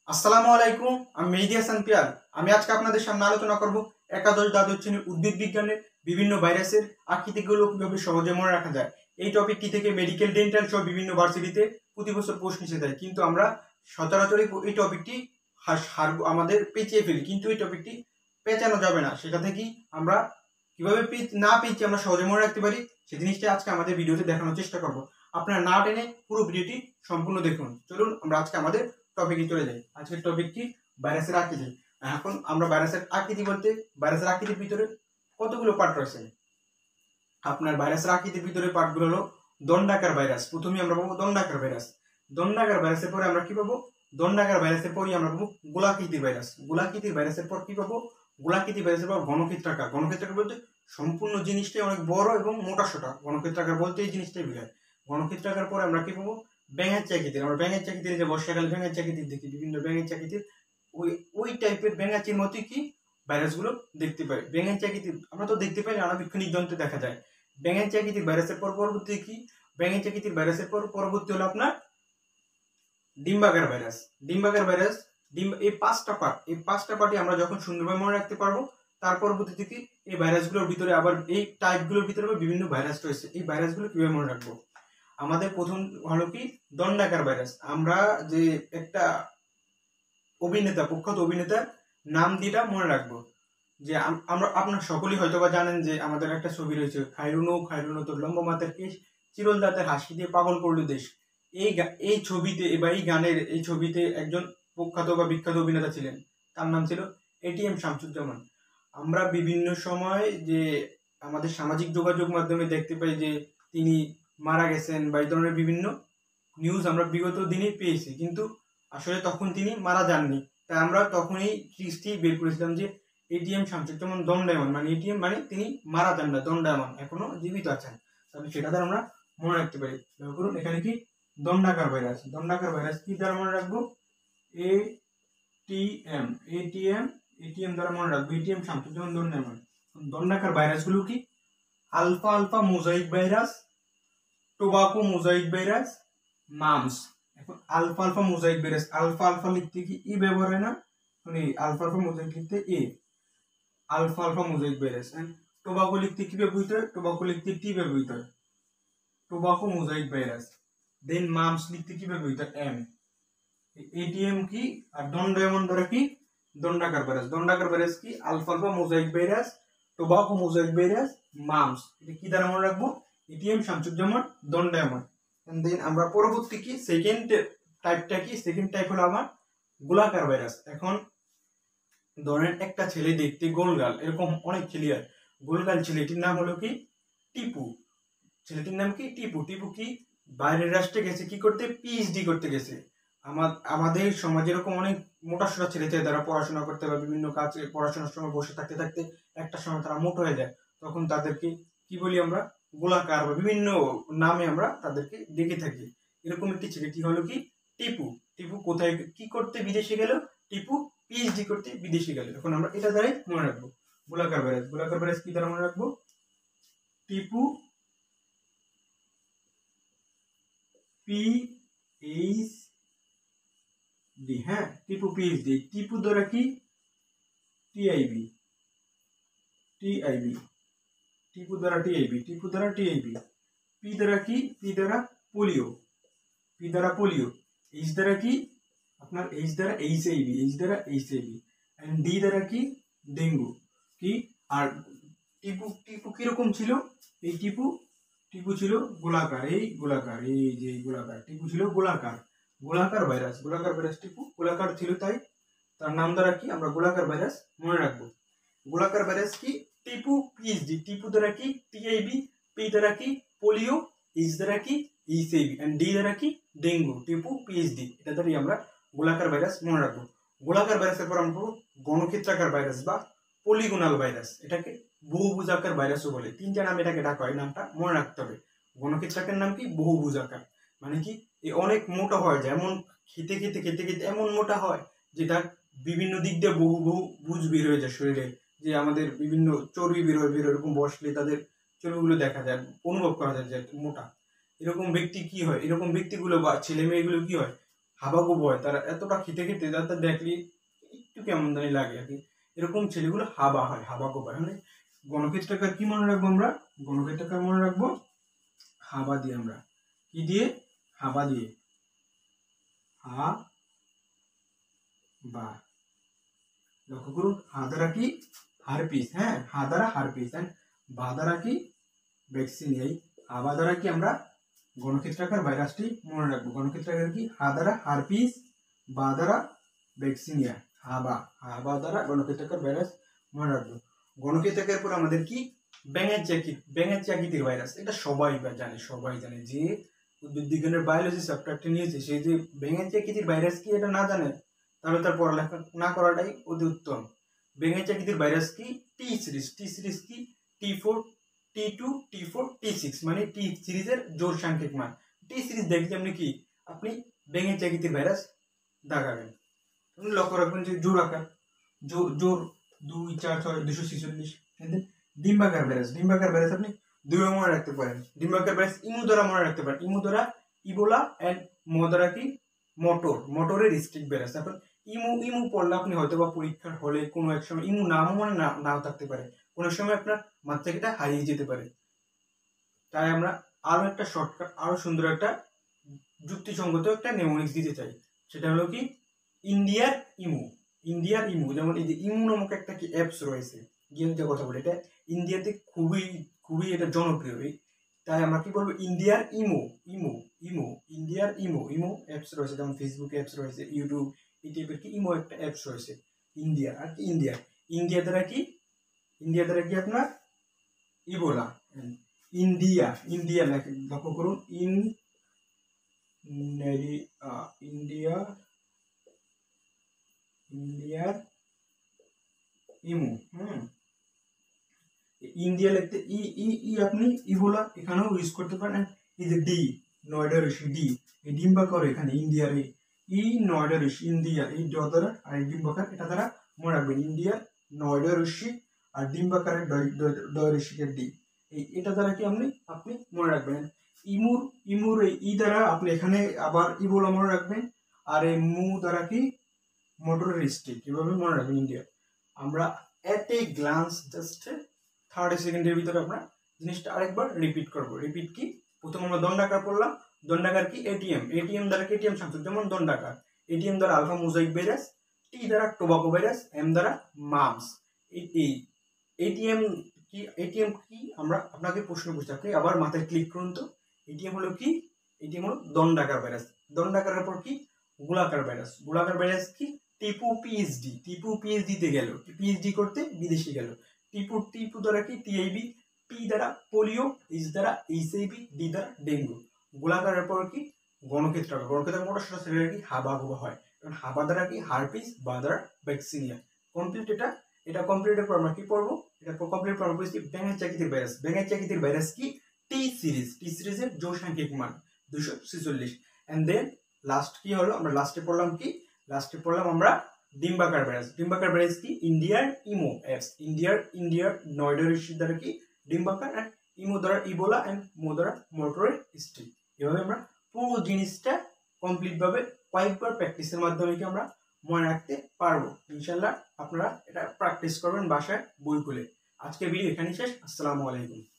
আসসালামু আলাইকুম। আমি মেহেদী হাসান পিয়ার। আমি আজকে আপনাদের সামনে আলোচনা করব একাদশ দ্বাদশ শ্রেণীর উদ্ভিদ বিজ্ঞানের বিভিন্ন ভাইরাসের আকৃতিগুলো কিভাবে সহজে মনে রাখা যায়। এই টপিকটি থেকে মেডিকেল, ডেন্টাল সহ বিভিন্ন ভার্সিটিতে প্রতি বছর প্রশ্ন এসে যায়, কিন্তু আমরা সচরাচর এই টপিকটি আমাদের পেঁচিয়ে ফেলি, কিন্তু এই টপিকটি পেঁচানো যাবে না। সেটা থেকেই আমরা কিভাবে না পেঁচিয়ে আমরা সহজে মনে রাখতে পারি সেই জিনিসটা আজকে আমাদের ভিডিওতে দেখানোর চেষ্টা করব। আপনারা না টেনে পুরো ভিডিওটি সম্পূর্ণ দেখুন। চলুন আমরা আজকে আমাদের টপিকে চলে যাই। আজকের টপিক কি? ভাইরাসের আকৃতি। এখন আমরা ভাইরাসের আকৃতি বলতে ভাইরাসের আকৃতির ভিতরে কতগুলো পার্ট রয়েছে। আপনার ভাইরাসের আকৃতির ভিতরে পার্টগুলো হলো দণ্ডাকার ভাইরাস। প্রথমে আমরা পাবো দণ্ডাকার ভাইরাস। দণ্ডাকার ভাইরাসের পরে আমরা কি পাবো? দণ্ডাকার ভাইরাসের পরে আমরা পাবো গোলাকৃতির ভাইরাস। গোলাকৃতির ভাইরাসের পর কি পাবো? গোলাকৃতির ভাইরাসের পর ঘনক্ষেত্রাকার। ঘনক্ষেত্রাকার বলতে সম্পূর্ণ জিনিসটাই অনেক বড় এবং মোটাসোটা। ঘনক্ষেত্রাকার বলতে এই জিনিসটাই বোঝায়। ঘনক্ষেত্রাকার পরে আমরা কি পাবো? ব্যাঙের চাকতির। আমরা ব্যাঙের চাকতির, যে বর্ষাকালে ব্যাঙের চাকতির দেখি, বিভিন্ন ব্যাঙের চাকতির ওই টাইপের ব্যাঙাচির মতোই কি ভাইরাসগুলো দেখতে পাই। ব্যাঙের চাকতির আমরা তো দেখতে পাই না, আণুবীক্ষণিক যন্ত্রে দেখা যায়। ব্যাঙের চাকতির ভাইরাসের পর পরবর্তী কি? ব্যাঙের চাকতির ভাইরাসের পর পরবর্তী হলো আপনার ডিম্বাকার ভাইরাস। ডিম্বাকার ভাইরাস এই পাঁচটা পার্টি আমরা যখন সুন্দরভাবে মনে রাখতে পারবো, তার পরবর্তীতে কি এই ভাইরাসগুলোর ভিতরে আবার এই টাইপগুলোর ভিতরে বিভিন্ন ভাইরাস রয়েছে। এই ভাইরাসগুলো কিভাবে মনে রাখবো? আমাদের প্রথম হলো কি দণ্ডাকার ভাইরাস। আমরা যে একটা অভিনেতা, প্রখ্যাত অভিনেতার নাম দিয়ে মনে রাখবো। যে আমরা আপনার সকলেই হয়তো বা জানেন যে আমাদের একটা ছবি রয়েছে, খায়রুনো তোর লম্বা মাথার কেশ, চিরল দাঁতের হাসি দিয়ে পাগল করলো দেশ। এই ছবিতে বা এই গানের এই ছবিতে একজন প্রখ্যাত বা বিখ্যাত অভিনেতা ছিলেন, তার নাম ছিল এটিএম শামসুজ্জামান। আমরা বিভিন্ন সময় যে আমাদের সামাজিক যোগাযোগ মাধ্যমে দেখতে পাই যে তিনি মারা গেছেন, বা এই ধরনের বিভিন্ন নিউজ আমরা বিগত দিনে পেয়েছি, কিন্তু আসলে তখন তিনি মারা যাননি। তাই আমরা তখনই চিঠি বের করেছিলাম যে এটিএম শামসুজ্জামান দণ্ডায়মান, মানে এটিএম মানে তিনি মারা যান না, দণ্ডায়মান, এখনো জীবিত আছেন। তাহলে সেটা দ্বারা আমরা মনে রাখতে পারি। ধরুন এখানে কি দণ্ডাকার ভাইরাস। দণ্ডাকার ভাইরাস কি দ্বারা মনে রাখবো? এটিএম দ্বারা মনে রাখবো। এটিএম শামসুজ্জামান দণ্ডায়মান। দণ্ডাকার ভাইরাসগুলো কি? Alpha mosaic virus, tobacco mosaic virus, mumps. এখন আলফা মোজাইক ভাইরাস, আলফা লিখতে কি ই ব্যবহার হয় না? মানে আলফা মোজাইক লিখতে A, alpha mosaic virus. And tobacco লিখতে কি ব্যবহৃত হয়? টোবাকো লিখতে টি ব্যবহৃত হয়, tobacco mosaic virus. Then mumps লিখতে কি ব্যবহৃত হয়? এম। এটিএম কি? আর দণ্ডায়মান দ্বারা কি? দণ্ডাকার ভাইরাস। দণ্ডাকার ভাইরাস কি? Alpha mosaic virus, tobacco mosaic virus, mumps. এটা কি দ্বারা মনে রাখবো? এটিএম শামসুজ্জামান দণ্ডায়মান। দেন আমরা পরবর্তী কি সেকেন্ড টাইপটা কি? সেকেন্ড টাইপ হলো আমার গোলাকার ভাইরাস। এখন ধরেন একটা ছেলে দেখতে গোলগাল, এরকম অনেক ছেলে হয় গোলগাল, ছেলেটির নাম হলো কি? টিপু। ছেলেটির নাম কি? টিপু। টিপু কি বাইরের রাষ্ট্রে গেছে কি করতে? পিএইচডি করতে গেছে। আমাদের সমাজে এরকম অনেক মোটাসোটা ছেলে ছেলে তারা পড়াশোনা করতে বা বিভিন্ন কাজে পড়াশোনার সময় বসে থাকতে থাকতে একটা সময় তারা মোটা হয়ে যায়, তখন তাদেরকে কি বলি আমরা? গোলাকার, বা বিভিন্ন নামে আমরা তাদেরকে ডেকে থাকি। এরকম একটি ছেলেটি হলো কি? টিপু। টিপু কোথায় কি করতে বিদেশে গেল? টিপু পিএইচডি করতে বিদেশে গেল। এখন আমরা এটা দ্বারাই মনে রাখবো গোলাকার ভাইরাস। গোলাকার ভাইরাস কি দ্বারা মনে রাখবো? টিপু পিএইচডি। হ্যাঁ, টিপু পিএইচডি। টিপু দ্বারা কি? টিআইবি। টিপু দ্বারা টিআইবি। পি দ্বারা কি? পি দ্বারা পোলিও। এইচ দ্বারা কি? আপনার এইচ দ্বারা এইচআইভি। এন্ড ডি দ্বারা কি? ডেঙ্গু। কি? আর টিপু কিরকম ছিল? এই টিপু ছিল গোলাকার। টিপু ছিল গোলাকার ভাইরাস। টিপু গোলাকার ছিল, তাই তার নাম দ্বারা কি আমরা গোলাকার ভাইরাস মনে রাখবো। গোলাকার ভাইরাস কি? টিপু পিএইচডি। টিপু দ্বারা কি? টিআইবি। পি দ্বারা কি? পোলিও। এইচ দ্বারা কি? এইচআইভি। এন্ড ডি দ্বারা কি? ডেঙ্গু। টিপু পিএইচডি, এটা দ্বারাই আমরা গোলাকার ভাইরাস মনে রাখবো। গোলাকার ভাইরাসের পর আমরা গণক্ষেত্রাকার ভাইরাস বা পলিগোনাল ভাইরাস। এটাকে বহুভুজাকার ভাইরাসও বলে। তিনটা নাম এটাকে ডাকা হয়, নামটা মনে রাখতে হবে। গণক্ষেত্রাকার নাম কি? বহুভুজাকার। মানে কি? অনেক মোটা হয়, যেমন খেতে খেতে খেতে খেতে এমন মোটা হয় যে তার বিভিন্ন দিক দিয়ে বহু ভুজ বের হয়ে যায় শরীরে, যে আমাদের বিভিন্ন চর্বি বের হয়, এরকম বসলে তাদের চর্বিগুলো দেখা যায়, অনুভব করা যায় যে মোটা। এরকম ব্যক্তি কি হয়? এরকম ব্যক্তিগুলো বা ছেলে মেয়েগুলো কি হয়? হাবাগোবো হয়, তারা এতটা খেতে খেতে তাদের দেখলে একটু কেমন জানি লাগে আর কি, এরকম ছেলেগুলো হাবা হয়, হাবাগোবা হয়। মানে গণক্ষেত্রাকার কি মনে রাখবো আমরা? গণক্ষেত্রাকার মনে রাখবো হাবা দিয়ে, আমরা কি দিয়ে? হাবা দিয়ে, হা বা। লক্ষ্য করুন, হা দ্বারা কি? হারপিস, হ্যাঁ, হা দ্বারা হারপিস, এন্ড বা দ্বারা কি? ভ্যাকসিনিয়া। এই হাবা দ্বারা কি আমরা গণক্ষেত্রাকার ভাইরাসটি মনে রাখবো। গণক্ষেত্রাকার কি? হা দ্বারা হারপিস, বা দ্বারা ভ্যাকসিনিয়া। হাবা, হাবা দ্বারা গণক্ষেত্রাকার ভাইরাস মনে রাখবো। গণক্ষেত্রাকার পর আমাদের কি? ব্যাঙের চাকিতির ভাইরাস। এটা সবাই জানে, সবাই জানে। যে উদ্ভিদ বিজ্ঞানের বায়োলজি চ্যাপ্টারটি নিয়েছে, সেই যে ব্যাঙের চাকিতির ভাইরাস কি এটা না জানে, তাহলে তার পড়ালেখা না করাটাই অতি উত্তম। ব্যাঙের চাকিতির ভাইরাস কি? টি সিরিজ। টি সিরিজ কি? T4, T2, T4, T6, মানে টি সিরিজের জোড় সাংখ্যিক মান। টি সিরিজ দেখলে আপনি কি? আপনি ব্যাঙের চাকিতির ভাইরাস দেখাবেন। আপনি লক্ষ্য রাখবেন যে জোড় আকার, জোর 2, 4, 6, 246। ডিম্বাকার ভাইরাস, ডিম্বাকার ভাইরাস আপনি দুইভাবে মনে রাখতে পারেন। ডিম্বাকার ভাইরাস ইমু দ্বারা মনে রাখতে পারেন। ইমু দ্বারা ইবোলা, এন্ড ম দ্বারা কি? মোটরের স্ট্রিক ভাইরাস। এখন ইমু পড়লে আপনি হয়তো বা পরীক্ষার হলে কোনো এক সময় ইমু নামও মনে নাও থাকতে পারে, কোনো সময় আপনার মাত্রাটা হারিয়ে যেতে পারে। তাই আমরা আরো একটা শর্টকাট, আরো সুন্দর একটা যুক্তিসঙ্গত একটা নেমোনিক্স দিতে চাই। সেটা হলো কি? ইন্ডিয়ার ইমু। ইন্ডিয়ার ইমু, যেমন এই যে ইমু নামক একটা কি অ্যাপস রয়েছে, গেম যে কথা বলি, এটা ইন্ডিয়াতে খুবই খুবই এটা জনপ্রিয়। তাই আমরা কি বলবো? ইন্ডিয়ার ইমো, ইমো, ইমো, ইন্ডিয়ার ইমো। ইমো অ্যাপস রয়েছে, যেমন ফেসবুক অ্যাপস রয়েছে, ইউটিউব, এই টাইপের কি ইমো একটা অ্যাপস রয়েছে। ইন্ডিয়া আর কি? ইন্ডিয়া, ইন্ডিয়া দ্বারা কি? ইন্ডিয়া দ্বারা কি আপনার ইবোলা। ইন্ডিয়া, ইন্ডিয়া লক্ষ্য করুন, ইন্ডিয়া, ইন্ডিয়ার ইমু। ইন্ডিয়া লিখতে ই ই ই আপনি ইবোলা এখানেও ইউজ করতে পারেন। এই যে ডি, নয়ডা ঋষি, ডি, এই ডিম্বাকার এখানে ইন্ডিয়ার ই নয়ডা ঋষি, ইন্ডিয়ার এই ড দ্বারা, আর এই ডিম্বাকার এটা দ্বারা মনে রাখবেন। ইন্ডিয়ার নয়ডা ঋষি আর ডিম্বাকারের ড ঋষিকের ডি, এটা দ্বারা কি আপনি মনে রাখবেন। ইমুর এই ই দ্বারা আপনি এখানে আবার ইবোলা মনে রাখবেন, আর এই মু দ্বারা কি? মোটরের স্ট্রিক। এভাবে মনে রাখবেন ইন্ডিয়া। আমরা এট এ গ্লান্স জাস্ট 30 সেকেন্ডের ভিতরে আমরা জিনিসটা আরেকবার রিপিট করব। রিপিট কি? প্রথম আমরা দণ্ডাকার পড়লাম। দণ্ডাকার কি? এটিএম। এটিএম দ্বারা কি? এটিএম সংখ্যক, যেমন দণ্ডাকার। এটিএম দ্বারা আলফা মোজাইক ভাইরাস, টি দ্বারা টোবাকো ভাইরাস, এম দ্বারা মামস। এই এটিএম কি? এটিএম কি? আমরা আপনাকে প্রশ্ন করছি, আপনি আবার মাথায় ক্লিক করুন তো। এটিএম হলো কি? এটিএম হলো দণ্ডাকার ভাইরাস। দণ্ডাকারের পর কি? গোলাকার ভাইরাস। গোলাকার ভাইরাস কি? টিপু পিএইচডি। টিপু পিএইচডি তে গেল, পিএইচডি করতে বিদেশে গেল। টিপু দ্বারা কি? টিআইবি। পি দ্বারা পোলিও, এইচ দ্বারা এইচআইভি, ডি দ্বারা ডেঙ্গু। গোলাকারের পর কি? গণক্ষেত্রাকার। গণক্ষেত্রাকার মোটা সোটা সেটা কি? হাবাগোবা হয়। কারণ হাবা দ্বারা কি? হারপিস, বা দ্বারা ভ্যাকসিনিয়া। কমপ্লিট এটা। এটা কমপ্লিটের পর আমরা কি পড়বো? এটা কমপ্লিট পর আমরা পড়ছি ব্যাঙের চাকিতির ভাইরাস। ব্যাঙের চাকিতির ভাইরাস কি? টি সিরিজ। টি সিরিজের জোড় সাংখ্যিক মান 246। এন্ড দেন লাস্ট কি হলো? আমরা লাস্টে পড়লাম কি? লাস্টে পড়লাম আমরা ডিম্বাকার ভাইরাস। ডিম্বাকার ভাইরাস কি? ইন্ডিয়ার ইমো অ্যাপস। ইন্ডিয়ার নয়ডা ঋষি দ্বারা কি? ডিম্বাকার, এন্ড ইমো দ্বারা ইবোলা, এন্ড মো দ্বারা মোটরের স্ট্রিক। এভাবে আমরা পুরো জিনিসটা কমপ্লিট ভাবে কয়েকবার প্র্যাকটিসের মাধ্যমে কি আমরা মনে রাখতে পারবো। ইনশাল্লাহ আপনারা এটা প্র্যাকটিস করবেন বাসায় বই খুলে। আজকের ভিডিও এখানেই শেষ। আসসালামু আলাইকুম।